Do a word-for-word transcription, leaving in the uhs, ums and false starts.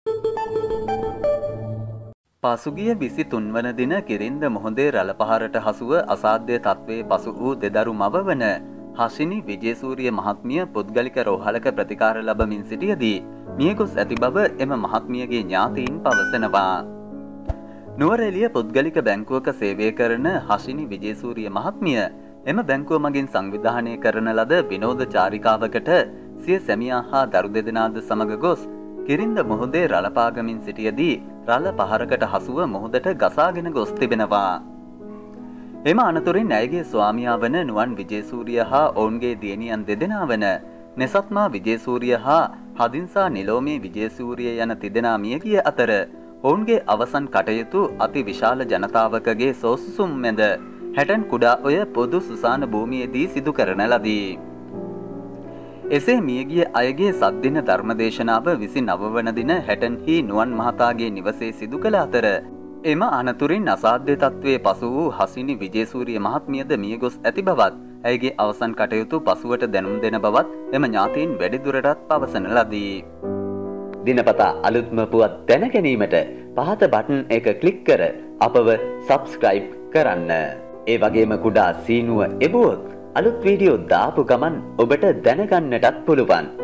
පසුගිය විසිතුන් වන දින කිරින්ද මුහුදේ රළ පහරට හසුව අසාධ්‍ය තත්ත්වයේ පසු වූ දෙදරු මව වන හෂිනි විජේසූරිය මහත්මිය පුද්ගලික රෝහලක ප්‍රතිකාර ලබමින් සිටියදී මියගොස් ඇති බව එම මහත්මියගේ ඥාතීන් පවසනවා. නුවරඑළිය පුද්ගලික බැංකුවක සේවය කරන හෂිනි විජේසූරිය මහත්මිය එම බැංකුව මගින් සංවිධානය කරන ලද විනෝද චාරිකාවකට සිය සැමියා හා දරු දෙදෙනාද සමග ගොස් කිරින්ද මුහුදේ රළ පාගමින් සිටියදී රළ පහරකට හසුව මුහුදට ගසාගෙන ගොස් තිබෙනවා. එම අනතුරින් ඇයගේ ස්වාමියා වන නුවන් විජේසූරිය හා ඔවුන්ගේ දියණියන් දෙදෙනා වන නෙසත්මා විජේසූරිය හා හදින්සා නිලෝමී විජේසූරිය යන තිදෙනා මියගිය අතර ඔවුන්ගේ අවසන් කටයුතු අති විශාල ජනතාවකගේ සෝසුසුම් මැද හැටන් කුඩා ඔය පොදු සුසාන භූමියේදී සිදු කරන ලදී. එසේ මියගිය අයගේ සද්දින ධර්මදේශනාව විසි නව වන දින හැටන්හි නුවන් මහතාගේ නිවසේ සිදු කළ අතර එම අනතුරින් අසාධ්‍ය තත්ත්වයේ පසු වූ හසිනි විජේසූරිය මහත්මියද මියගොස් ඇති බවත් ඇයගේ අවසන් කටයුතු පසුවට දැනුම් දෙන බවත් එම ඥාතීන් වැඩිදුරටත් පවසන ලදී. දිනපතා අලුත්ම පුවත් දැන ගැනීමට පහත බටන් එක ක්ලික් කර අපව සබ්ස්ක්‍රයිබ් කරන්න. ඒ වගේම කුඩා සීනුව එබුවොත් අලුත් වීඩියෝ දාපු ගමන් ඔබට දැනගන්නටත් පුළුවන්.